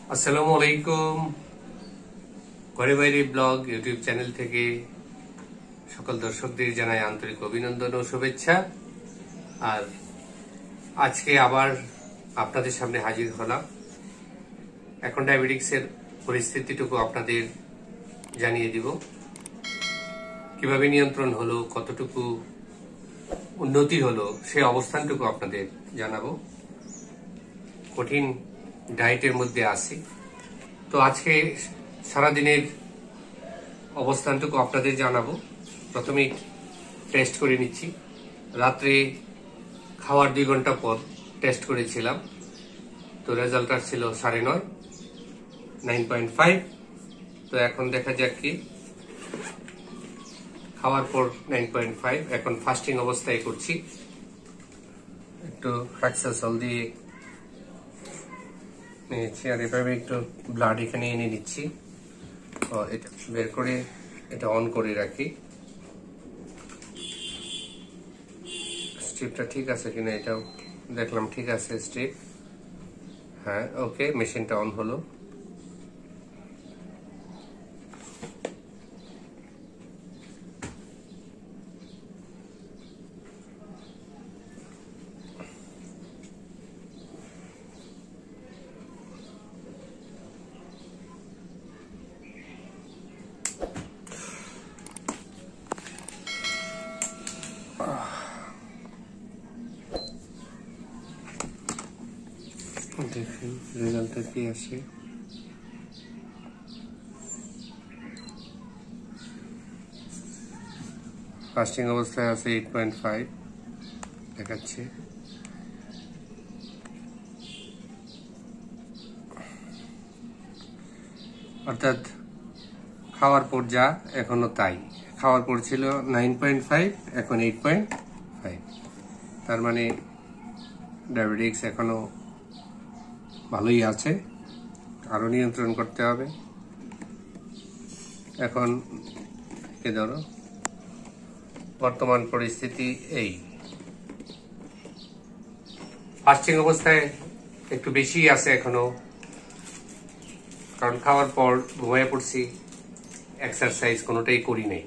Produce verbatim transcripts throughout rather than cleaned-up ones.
আসসালামু আলাইকুম। ঘরে বাইরে ব্লগ ইউটিউব চ্যানেল থেকে সকল দর্শকদের জানাই আন্তরিক অভিনন্দন ও শুভেচ্ছা। আর আজকে আবার আপনাদের সামনে হাজির হলাম। এখন ডায়াবেটিক্সের পরিস্থিতিটুকু আপনাদের জানিয়ে দিব, কিভাবে নিয়ন্ত্রণ হলো, কতটুকু উন্নতি হলো, সেই অবস্থানটুকু আপনাদের জানাবো। কঠিন ডায়েটের মধ্যে আছি, তো আজকে সারাদিনের অবস্থানটুকু আপনাদের জানাবো। প্রথমে টেস্ট করে নিচ্ছি। রাত্রে খাওয়ার দুই ঘন্টা পর টেস্ট করেছিলাম, তো রেজাল্ট আসছিল সাড়ে নয় নাইন পয়েন্ট ফাইভ। তো এখন দেখা যাক কি, খাওয়ার পর নাইন পয়েন্ট ফাইভ। এখন ফাস্টিং অবস্থায় করছি। একটু ফ্যাক্সাসল দিয়ে নিয়েছি, আর এভাবে একটু ব্লাড এখানে এনে নিচ্ছি। এটা বের করে এটা অন করে রাখি। স্ট্রিপটা ঠিক আছে কিনা এটাও দেখলাম, ঠিক আছে স্ট্রিপ। হ্যাঁ, ওকে, মেশিনটা অন হলো। দেখুন রেজাল্টটা কি আসে। ফাস্টিং অবস্থায় আছে এইট পয়েন্ট ফাইভ দেখাচ্ছে। অর্থাৎ খাওয়ার পর যা এখনো তাই। খাওয়ার পর ছিল নাইন পয়েন্ট ফাইভ, এখন এইট পয়েন্ট ফাইভ। তার মানে ডায়াবেটিক্স এখনো ভালোই আছে, আরো নিয়ন্ত্রণ করতে হবে। এখন কে ধরো বর্তমান পরিস্থিতি এই। ফাস্টিং অবস্থায় একটু বেশি আছে এখনো, কারণ খাওয়ার পর ঘুমিয়ে পড়ছি, এক্সারসাইজ কোনোটাই করি নাই।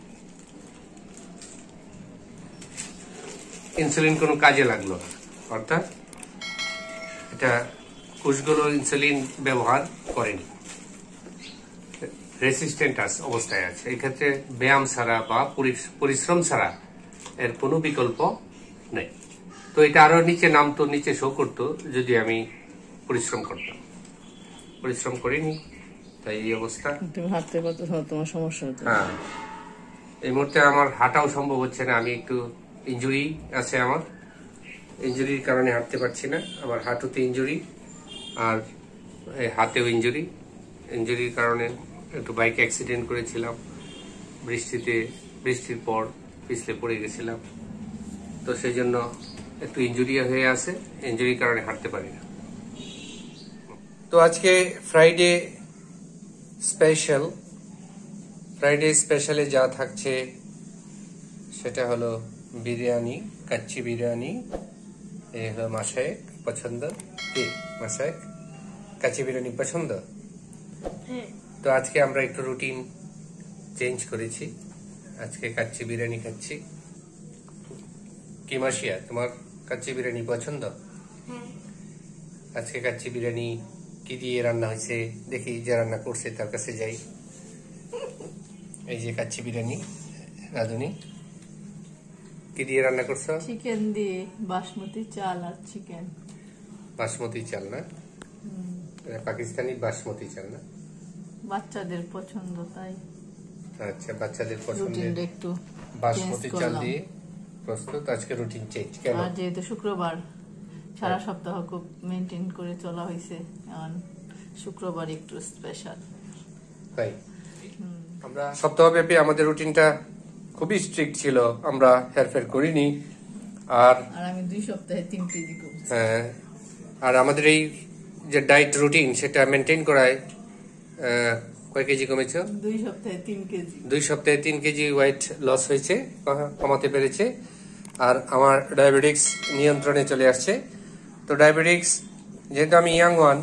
ইনসুলিন কোনো কাজে লাগলো না, অর্থাৎ এটা কোষগুলো ইনসুলিন ব্যবহার করেনি, রেসিস্ট্যান্ট অবস্থায় আছে। এক্ষেত্রে ব্যায়াম ছাড়া বা পরিশ্রম ছাড়া এর কোনো বিকল্প নেই। তো এটা আরো নিচে নামতো, নিচে শো করতো যদি আমি পরিশ্রম করতাম। পরিশ্রম করিনি, তাই এই অবস্থা। তুমি হাঁটতে পারতো, তোমার সমস্যা হতো। হ্যাঁ, এই মুহূর্তে আমার হাঁটাও সম্ভব হচ্ছে না। আমি একটু ইনজুরি আছে, আমার ইনজুরির কারণে হাঁটতে পারছি না। আমার হাঁটুতে ইনজুরি আর হাতেও ইনজুরি। ইনজুরির কারণে একটু বাইক অ্যাক্সিডেন্ট করেছিলাম বৃষ্টিতে, বৃষ্টির পর পিছলে পড়ে গেছিলাম। তো সেই জন্য একটু ইনজুরি হয়ে আছে, ইনজুরির কারণে হাঁটতে পারি না। তো আজকে ফ্রাইডে স্পেশাল। ফ্রাইডে স্পেশালে যা থাকছে সেটা হলো বিরিয়ানি, কাচ্চি বিরিয়ানি। এই হলো মাসায়েক পছন্দ। কি মাসায়েক কাচ্চি বিরিয়ানি পছন্দ? তো আজকে আমরা একটু রুটিন চেঞ্জ করেছি। আজকে কাচ্চি বিরিয়ানি খাচ্ছি। কি মাসিয়া, তোমার কাচ্চি বিরিয়ানি পছন্দ? আজকে কাচ্চি বিরিয়ানি কি দিয়ে রান্না হয়েছে দেখি, যে রান্না করছে তার কাছে যাই। এই যে কাচ্চি বিরিয়ানি, রাধুনি কি দিয়ে রান্না করছো? চিকেন দিয়ে, বাসমতি চাল আর চিকেন। বাসমতি চাল না, পাকিস্তানি বাসমতি চাল না? বাচ্চাদের পছন্দ তাই। আচ্ছা, বাচ্চাদের পছন্দের একটু বাসমতি চাল দিয়ে প্রস্তুত। আজকে রুটিন চেঞ্জ কেন? আর যেহেতু শুক্রবার, সারা সপ্তাহ খুব মেনটেন করে চলা হয়েছে, এখন শুক্রবার একটু স্পেশাল। তাই আমরা সপ্তাহব্যাপী আমাদের রুটিনটা খুবই স্ট্রিক্ট ছিল, আমরা হেরফের করিনি। আর আমি দুই সপ্তাহে তিন কেজি কমছি। হ্যাঁ, আর আমাদের এই যে ডায়েট রুটিন সেটা মেনটেন করায় কয় কেজি কমেছে? দুই সপ্তাহে তিন কেজি। দুই সপ্তাহে তিন কেজি ওয়েট লস হয়েছে, কমাতে পেরেছে। আর আমার ডায়াবেটিক্স নিয়ন্ত্রণে চলে আসছে। তো ডায়াবেটিক্স যেহেতু আমি ইয়াং ওয়ান,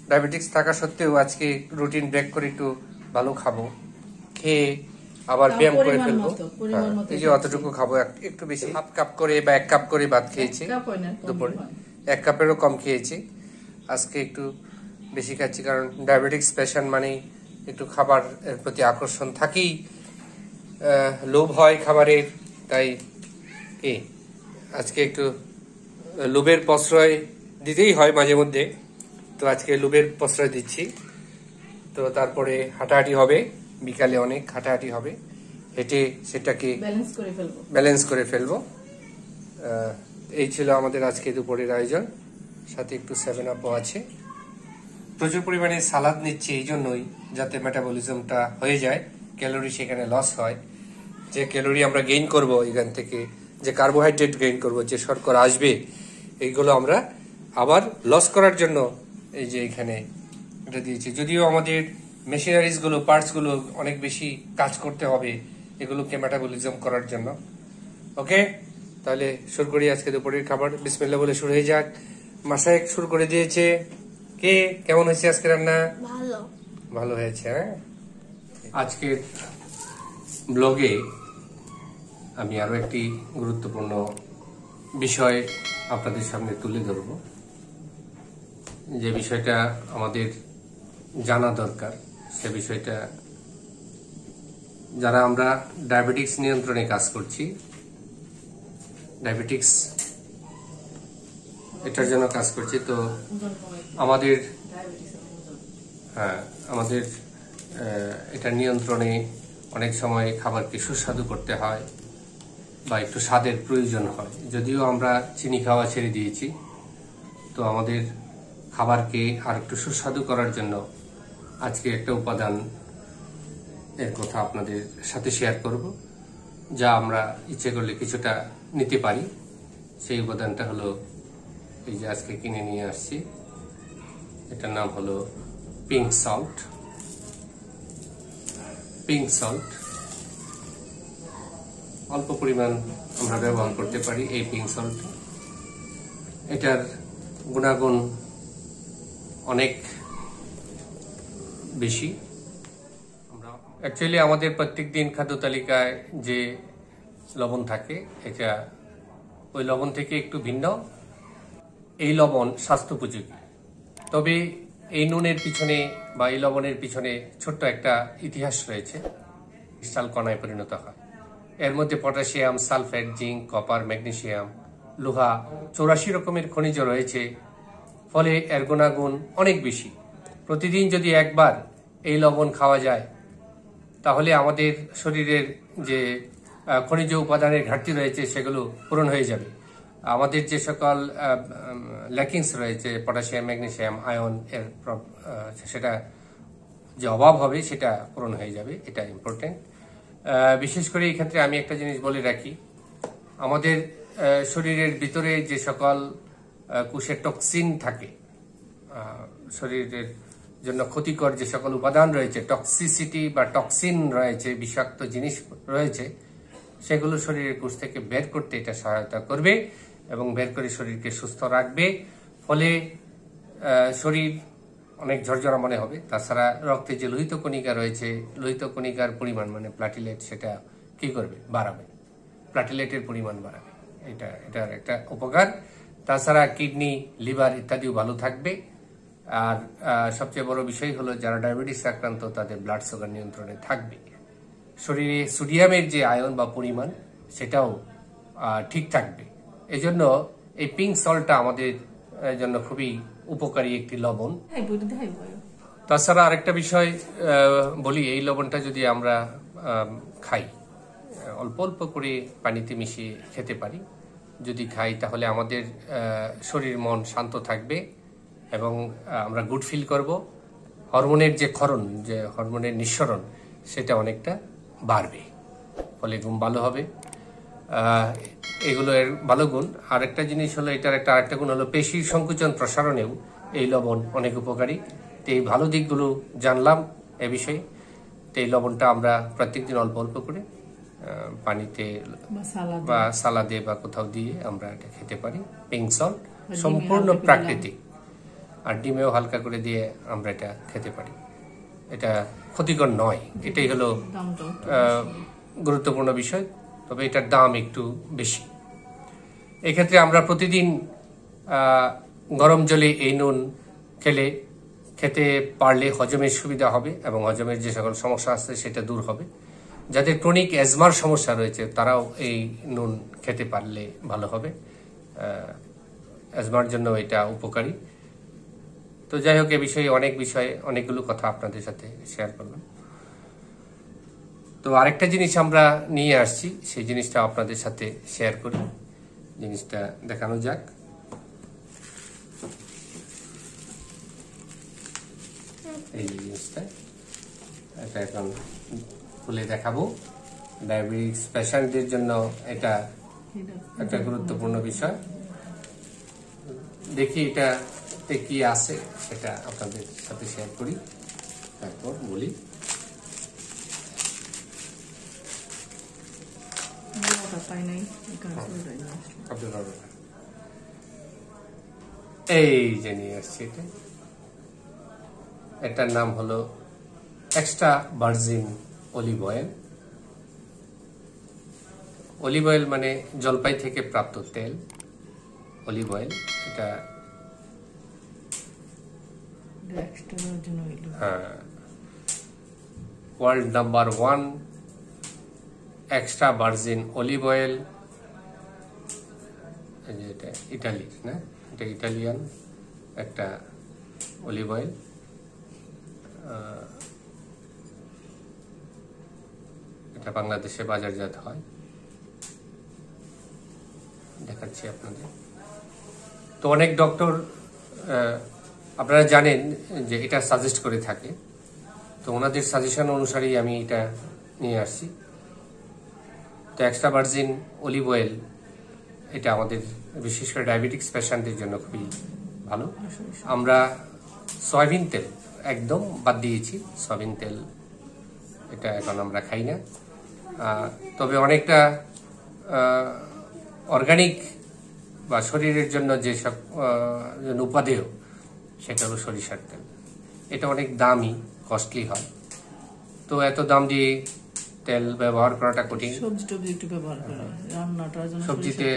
ডায়াবেটিক্স থাকা সত্ত্বেও আজকে রুটিন ব্রেক করে একটু ভালো খাবো, খেয়ে আবার তাও ব্যায়াম করে পরিমাণ ফেলবো। মতো, পরিমাণ হ্যাঁ, মতো এই যে খাচ্ছি। অতটুকু খাবো, এক- একটু বেশি হাফ কাপ করে বা এক কাপ করে ভাত খেয়েছি এক কাপ হয় না, কমই দুপুরে, হয়। এক কাপেরও কম খেয়েছি। আজকে একটু বেশি খাচ্ছি, কারণ ডায়াবেটিক্স পেশেন্ট মানেই একটু খাবার এর প্রতি আকর্ষণ থাকেই, আহ, লোভ হয় খাবারের। তাই কি আজকে একটু লোভের প্রশ্রয় দিতেই হয় মাঝে মধ্যে, তো আজকে লোভের প্রশ্রয় দিচ্ছি। তো তারপরে হাঁটাহাঁটি হবে, বিকালে অনেক হাঁটাহাঁটি হবে, হেঁটে সেটাকে ব্যালেন্স করে ফেলবো। ব্যালেন্স করে ফেলবো। আহ, এই ছিল আমাদের আজকে দুপুরের আয়োজন, সাথে একটু সেভেন আপও আছে। প্রচুর পরিমাণে সালাদ নিচ্ছি এই জন্যই, যাতে মেটাবলিজমটা হয়ে যায়, ক্যালোরি সেখানে লস হয়। যে ক্যালোরি আমরা গেইন করব এখান থেকে, যে কার্বোহাইড্রেট গেইন করব, যে শর্করা আসবে, এইগুলো আমরা আবার লস করার জন্য এই যে এখানে এটা দিয়েছি। যদিও আমাদের মেশিনারিজ গুলো, পার্টস গুলো অনেক বেশি কাজ করতে হবে এগুলোকে মেটাবলিজম করার জন্য। ওকে, তাহলে শুরু করি আজকে দুপুরের খাবার। বিসমিল্লাহ বলে শুরু হয়ে যাক। মাসায়েক শুরু করে দিয়েছে। কে কেমন হয়েছে আজকে রান্না? ভালো। ভালো হয়েছে। হ্যাঁ, আজকের ব্লগে আমি আরো একটি গুরুত্বপূর্ণ বিষয় আপনাদের সামনে তুলে ধরব, যে বিষয়টা আমাদের জানা দরকার। সে বিষয়টা, যারা আমরা ডায়াবেটিক্স নিয়ন্ত্রণে কাজ করছি, ডায়াবেটিক্স এটার জন্য কাজ করছি, তো আমাদের হ্যাঁ আমাদের আহ, এটা নিয়ন্ত্রণে অনেক সময় খাবারকে সুস্বাদু করতে হয় বা একটু স্বাদের প্রয়োজন হয়। যদিও আমরা চিনি খাওয়া ছেড়ে দিয়েছি, তো আমাদের খাবারকে আর একটু সুস্বাদু করার জন্য আজকে একটা উপাদান এর কথা আপনাদের সাথে শেয়ার করব, যা আমরা ইচ্ছে করলে কিছুটা নিতে পারি। সেই উপাদানটা হলো এই যে আজকে কিনে নিয়ে আসছি, এটার নাম হলো পিঙ্ক সল্ট। পিঙ্ক সল্ট অল্প পরিমাণ আমরা ব্যবহার করতে পারি এই পিঙ্ক সল্ট। এটার গুণাগুণ অনেক বেশি। আমরা অ্যাকচুয়ালি আমাদের প্রত্যেক দিন খাদ্য তালিকায় যে লবণ থাকে, এটা ওই লবণ থেকে একটু ভিন্ন। এই লবণ স্বাস্থ্যোপযোগী, তবে এই নুনের পিছনে বা এই লবণের পিছনে ছোট্ট একটা ইতিহাস রয়েছে। ক্রিস্টাল কণায় পরিণত হয়। এর মধ্যে potassium, sulphate, zinc, copper, magnesium, লোহা, চৌরাশি রকমের খনিজ রয়েছে। ফলে এর গুণাগুণ অনেক বেশি। প্রতিদিন যদি একবার এই লবণ খাওয়া যায়, তাহলে আমাদের শরীরের যে খনিজ উপাদানের ঘাটতি রয়েছে সেগুলো পূরণ হয়ে যাবে। আমাদের যে সকল ল্যাকিংস রয়েছে, পটাশিয়াম, ম্যাগনেসিয়াম, আয়ন এর সেটা যে অভাব হবে সেটা পূরণ হয়ে যাবে। এটা ইম্পর্টেন্ট। বিশেষ করে এই ক্ষেত্রে আমি একটা জিনিস বলে রাখি, আমাদের শরীরের ভিতরে যে সকল কোষে টক্সিন থাকে, শরীরের জন্য ক্ষতিকর যে সকল উপাদান রয়েছে, টক্সিসিটি বা টক্সিন রয়েছে, বিষাক্ত জিনিস রয়েছে, সেগুলো শরীরের কোষ থেকে বের করতে এটা সহায়তা করবে এবং বের করে শরীরকে সুস্থ রাখবে। ফলে শরীর অনেক ঝরঝরা মনে হবে। তাছাড়া রক্তে যে লোহিত কণিকা রয়েছে, লোহিত কণিকার পরিমাণ মানে প্লাটিলেট, সেটা কি করবে? বাড়াবে। প্লাটিলেটের পরিমাণ বাড়াবে। এটা এটার একটা উপকার। তাছাড়া কিডনি, লিভার ইত্যাদিও ভালো থাকবে। আর সবচেয়ে বড় বিষয় হলো, যারা ডায়াবেটিস আক্রান্ত তাদের ব্লাড সুগার নিয়ন্ত্রণে থাকবে। শরীরে সোডিয়ামের যে আয়ন বা পরিমাণ, সেটাও ঠিক থাকবে। এজন্য এই পিঙ্ক সল্টটা আমাদের জন্য খুবই উপকারী একটি লবণ। তাছাড়া আরেকটা বিষয় বলি, এই লবণটা যদি আমরা খাই, অল্প অল্প করে পানিতে মিশিয়ে খেতে পারি, যদি খাই, তাহলে আমাদের শরীর মন শান্ত থাকবে এবং আমরা গুড ফিল করব। হরমোনের যে ক্ষরণ, যে হরমোনের নিঃসরণ, সেটা অনেকটা বাড়বে। ফলে ঘুম ভালো হবে। এগুলো এর ভালো গুণ। আরেকটা জিনিস হলো, এটার একটা আরেকটা গুণ হলো, পেশির সংকুচন প্রসারণেও এই লবণ অনেক উপকারী। তো এই ভালো দিকগুলো জানলাম এ বিষয়ে। তো এই লবণটা আমরা প্রত্যেকদিন অল্প অল্প করে পানিতে বা সালাদে বা কোথাও দিয়ে আমরা এটা খেতে পারি। পিঙ্ক সল্ট সম্পূর্ণ প্রাকৃতিক। আর ডিমেও হালকা করে দিয়ে আমরা এটা খেতে পারি। এটা ক্ষতিকর নয়, এটাই হলো গুরুত্বপূর্ণ বিষয়। তবে এটার দাম একটু বেশি। এক্ষেত্রে আমরা প্রতিদিন গরম জলে এই নুন খেলে খেতে পারলে হজমের সুবিধা হবে এবং হজমের যে সকল সমস্যা আছে সেটা দূর হবে। যাদের ক্রনিক অ্যাজমার সমস্যা রয়েছে তারাও এই নুন খেতে পারলে ভালো হবে, অ্যাজমার জন্য এটা উপকারী। তো যাই হোক, এ বিষয়ে অনেক বিষয়ে অনেকগুলো কথা আপনাদের সাথে শেয়ার করলাম। তো আরেকটা জিনিস আমরা নিয়ে আসছি, সেই জিনিসটা আপনাদের সাথে শেয়ার করি। জিনিসটা দেখানো যাক। এই জিনিসটা এটা এখন খুলে দেখাবো। ডায়াবেটিস পেশেন্টদের জন্য এটা একটা গুরুত্বপূর্ণ বিষয়। দেখি এটাতে কি আছে সেটা আপনাদের সাথে শেয়ার করি, তারপর বলি। এই যে নিয়ে আসছি, এটা এটার নাম হলো extra virgin olive oil. Olive oil মানে জলপাই থেকে প্রাপ্ত তেল, অলিভ অয়েল। এটা হ্যাঁ, world number one extra virgin olive oil. এটা ইটালি না, এটা ইটালিয়ান একটা অলিভ অয়েল। এটা বাংলাদেশে বাজারজাত হয়, দেখাচ্ছি আপনাদের। তো অনেক ডক্টর আপনারা জানেন যে এটা সাজেস্ট করে থাকে, তো ওনাদের সাজেশন অনুসারেই আমি এটা নিয়ে আসছি। তো এক্সট্রা ভার্জিন অলিভ অয়েল এটা আমাদের বিশেষ করে ডায়াবেটিক্স পেশেন্টদের জন্য খুবই ভালো। আমরা সয়াবিন তেল একদম বাদ দিয়েছি, সয়াবিন তেল এটা এখন আমরা খাই না। তবে অনেকটা অর্গানিক বা শরীরের জন্য যেসব উপাদেয় সেটা হলো সরিষার তেল। এটা অনেক দামি, কস্টলি হয়। তো এত দাম দিয়ে তেল ব্যবহার করাটা কঠিন। সবজিতে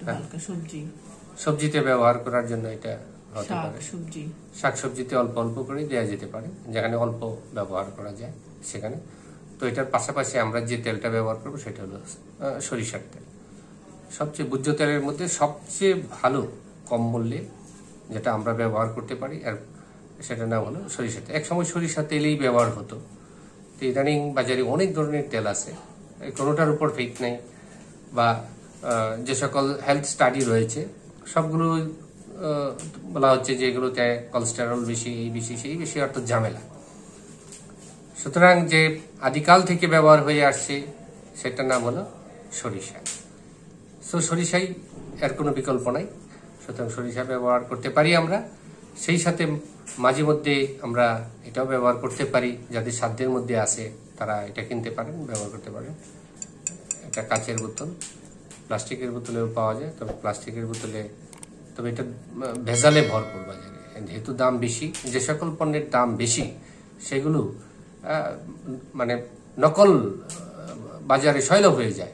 সবজিতে ব্যবহার করার জন্য এটা হতে পারে। শাকসবজিতে অল্প অল্প করে দেওয়া যেতে পারে, যেখানে অল্প ব্যবহার করা যায় সেখানে। তো এটার পাশাপাশি আমরা যে তেলটা ব্যবহার করবো সেটা হলো সরিষার তেল। সবচেয়ে ভোজ্য তেলের মধ্যে সবচেয়ে ভালো কম মূল্যে যেটা আমরা ব্যবহার করতে পারি, আর সেটার নাম হলো সরিষা তেল। এক সময় সরিষা তেলেই ব্যবহার হতো, তো ইদানিং বাজারে অনেক ধরনের তেল আছে, কোনোটার উপর ফেক নেই। বা যে সকল হেলথ স্টাডি রয়েছে সবগুলো বলা হচ্ছে যে এগুলোতে কোলেস্টেরল বেশি, এই বেশি, সেই বেশি, অর্থাৎ ঝামেলা। সুতরাং যে আদিকাল থেকে ব্যবহার হয়ে আসছে সেটার নাম হলো সরিষা। সো সরিষাই, এর কোনো বিকল্প নাই। সুতরাং সরিষা ব্যবহার করতে পারি আমরা। সেই সাথে মাঝে মধ্যে আমরা এটাও ব্যবহার করতে পারি, যাদের সাধ্যের মধ্যে আছে তারা এটা কিনতে পারেন, ব্যবহার করতে পারেন। এটা কাচের বোতল, প্লাস্টিকের বোতলেও পাওয়া যায়, তবে প্লাস্টিকের বোতলে তবে এটা ভেজালে ভরপুর বাজারে, যেহেতু দাম বেশি। যে সকল পণ্যের দাম বেশি সেগুলো মানে নকল বাজারে সয়লাভ হয়ে যায়।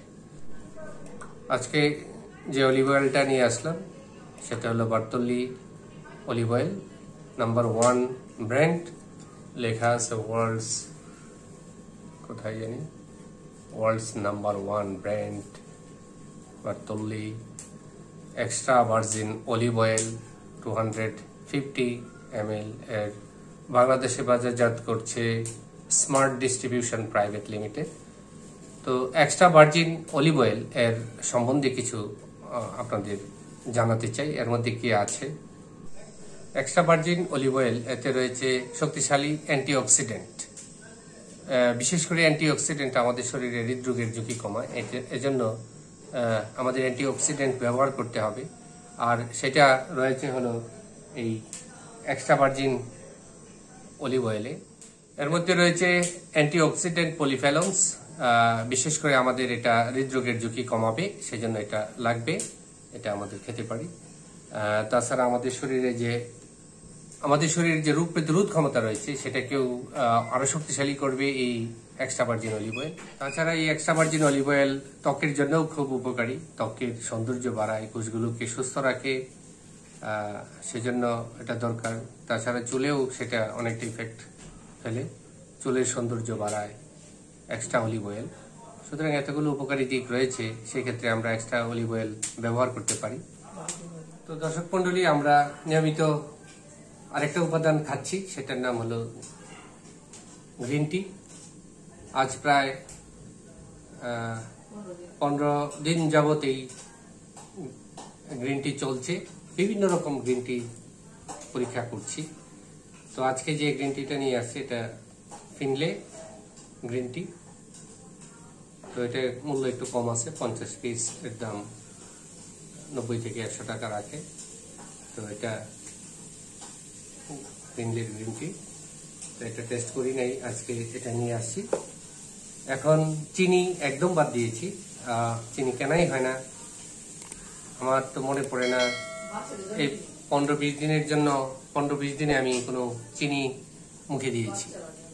আজকে যে অলিভ অয়েলটা নিয়ে আসলাম সেটা হলো Bertolli olive oil, number one brand. লেখা আছে ওয়ার্ল্ডস, কোথায় জানি, world's number one brand Bertolli extra virgin olive oil two hundred fifty M L এর বাংলাদেশে বাজারজাত করছে স্মার্ট ডিস্ট্রিবিউশন প্রাইভেট লিমিটেড। তো এক্সট্রা ভার্জিন অলিভ অয়েল এর সম্বন্ধে কিছু আপনাদের জানাতে চাই, এর মধ্যে কি আছে। এক্সট্রা ভার্জিন অলিভ অয়েল, এতে রয়েছে শক্তিশালী অ্যান্টিঅক্সিডেন্ট। বিশেষ করে অ্যান্টিঅক্সিডেন্ট আমাদের শরীরে হৃদরোগের ঝুঁকি কমায়, এজন্য আমাদের অ্যান্টিঅক্সিডেন্ট ব্যবহার করতে হবে। আর সেটা রয়েছে হলো এই এক্সট্রা ভার্জিন অলিভ অয়েলে। এর মধ্যে রয়েছে অ্যান্টিঅক্সিডেন্ট পলিফেনলস, বিশেষ করে আমাদের এটা হৃদরোগের ঝুঁকি কমাবে, সেজন্য এটা লাগবে, এটা আমাদের খেতে পারি। তাছাড়া আমাদের শরীরে যে আমাদের শরীরের যে রোগ প্রতিরোধ ক্ষমতা রয়েছে সেটাকেও আরো শক্তিশালী করবে এই এক্সট্রা ভার্জিন অলিভ অয়েল। তাছাড়া এই এক্সট্রা ভার্জিন অলিভ অয়েল ত্বকের জন্যও খুব উপকারী, ত্বকের সৌন্দর্য বাড়ায়, কোষগুলোকে সুস্থ রাখে, সেজন্য এটা দরকার। তাছাড়া চুলেও সেটা অনেকটা ইফেক্ট ফেলে, চুলের সৌন্দর্য বাড়ায় এক্সট্রা অলিভ অয়েল। সুতরাং এতগুলো উপকারী দিক রয়েছে, সেক্ষেত্রে আমরা এক্সট্রা অলিভ অয়েল ব্যবহার করতে পারি। তো দর্শক মন্ডলী, আমরা নিয়মিত আরেকটা উপাদান খাচ্ছি, সেটার নাম হলো গ্রিন টি। আজ প্রায় পনেরো দিন যাবত এই গ্রিন টি চলছে, বিভিন্ন রকম গ্রিন টি পরীক্ষা করছি। তো আজকে যে গ্রিন টিটা নিয়ে আসছে এটা ফিনলে গ্রিন টি। তো এটা মূল্য একটু কম আছে, পঞ্চাশ পিস এর দাম নব্বই থেকে একশো টাকা রাখে। তো এটা ফিনলে গ্রিন টি, তো এটা টেস্ট করি নাই, আজকে এটা নিয়ে আসছি। এখন চিনি একদম বাদ দিয়েছি, চিনি কেনাই হয় না, আমার তো মনে পড়ে না এই পনেরো বিশ দিনের জন্য পনেরো বিশ দিনে আমি কোনো চিনি মুখে দিয়েছি।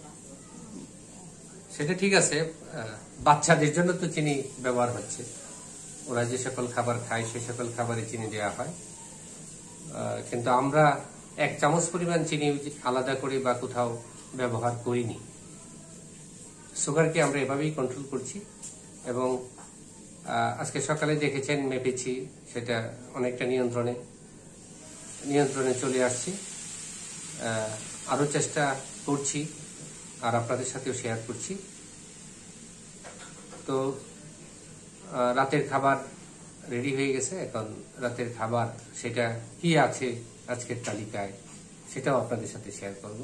সেটা ঠিক আছে, বাচ্চাদের জন্য তো চিনি ব্যবহার হচ্ছে, ওরা যে সকল খাবার খায় সে সকল খাবারে চিনি দেওয়া হয়, কিন্তু আমরা এক চামচ পরিমাণ চিনি আলাদা করে বা কোথাও ব্যবহার করিনি। সুগারকে আমরা এভাবেই কন্ট্রোল করছি এবং আজকে সকালে দেখেছেন মেপেছি, সেটা অনেকটা নিয়ন্ত্রণে নিয়ন্ত্রণে চলে আসছে। আরো চেষ্টা করছি আর আপনাদের সাথেও শেয়ার করছি। তো রাতের খাবার রেডি হয়ে গেছে, এখন রাতের খাবার সেটা কি আছে আজকের তালিকায় সেটাও আপনাদের সাথে শেয়ার করব।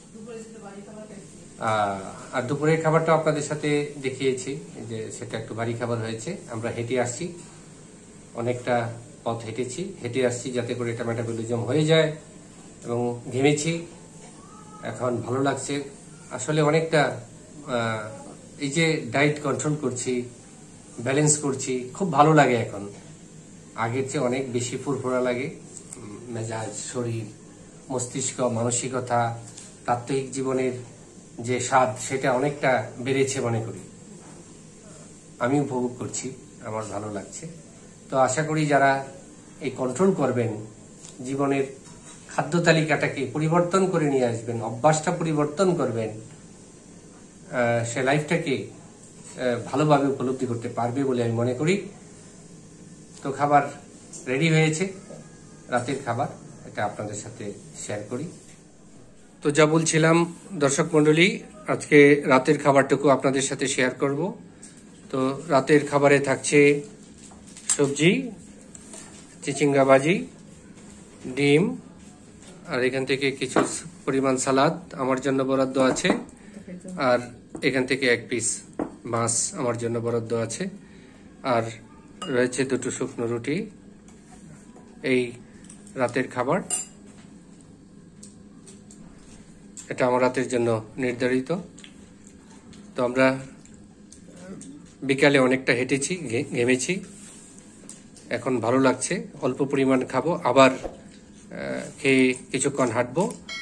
আর দুপুরের খাবারটা আপনাদের সাথে দেখিয়েছি যে সেটা একটু ভারী খাবার হয়েছে। আমরা হেঁটে আসছি, অনেকটা পথ হেঁটেছি, হেঁটে আসছি যাতে করে এটা মেটাবলিজম হয়ে যায়, এবং ঘেমেছি, এখন ভালো লাগছে। আসলে অনেকটা এই যে ডায়েট কন্ট্রোল করছি, ব্যালেন্স করছি, খুব ভালো লাগে এখন, আগের চেয়ে অনেক বেশি ফুরফুরা লাগে। মেজাজ, শরীর, মস্তিষ্ক, মানসিকতা, প্রাত্যহিক জীবনের যে স্বাদ সেটা অনেকটা বেড়েছে মনে করি, আমি উপভোগ করছি, আমার ভালো লাগছে। তো আশা করি যারা এই কন্ট্রোল করবেন, জীবনের খাদ্য তালিকাটাকে পরিবর্তন করে নিয়ে আসবেন, অভ্যাসটা পরিবর্তন করবেন, সে লাইফটাকে ভালোভাবে উপলব্ধি করতে পারবে বলে আমি মনে করি। তো খাবার রেডি হয়েছে, রাতের খাবার, এটা আপনাদের সাথে শেয়ার করি। তো যা বলছিলাম দর্শক মন্ডলী, আজকে রাতের খাবারটুকু আপনাদের সাথে শেয়ার করব। তো রাতের খাবারে থাকছে সবজি, চিচিঙ্গা ভাজি, ডিম, আর এখান থেকে কিছু পরিমাণ সালাদ আমার জন্য বরাদ্দ আছে, আর এখান থেকে এক পিস মাছ আমার জন্য বরাদ্দ আছে, আর রয়েছে দুটো শুকনো রুটি। এই রাতের খাবার, এটা আমার রাতের জন্য নির্ধারিত। তো আমরা বিকালে অনেকটা হেঁটেছি, ঘেমেছি, এখন ভালো লাগছে, অল্প পরিমাণ খাবো, আবার খেয়ে কিছুক্ষণ হাঁটবো।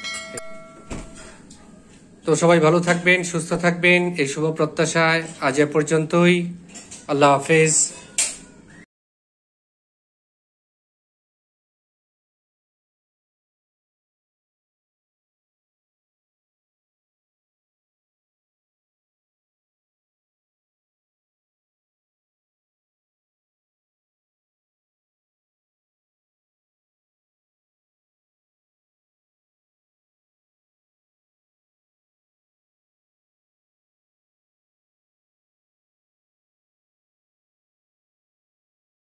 তো সবাই ভালো থাকবেন, সুস্থ থাকবেন, এই শুভ প্রত্যাশায় আজ এ পর্যন্তই। আল্লাহ হাফেজ।